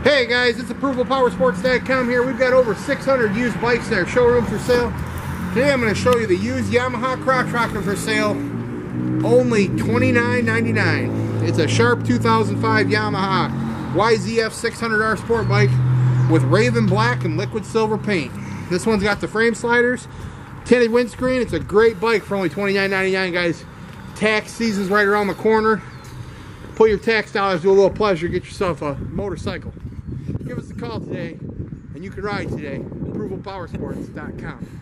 Hey guys, it's ApprovalPowersports.com here. We've got over 600 used bikes in our showroom for sale. Today I'm going to show you the used Yamaha crotch rocker for sale. Only $29.99. It's a Sharp 2005 Yamaha YFZ600R sport bike with Raven black and liquid silver paint. This one's got the frame sliders, tinted windscreen. It's a great bike for only $29.99, guys. Tax season's right around the corner. Put your tax dollars to a little pleasure. Get yourself a motorcycle. Give us a call today, and you can ride today. ApprovalPowersports.com.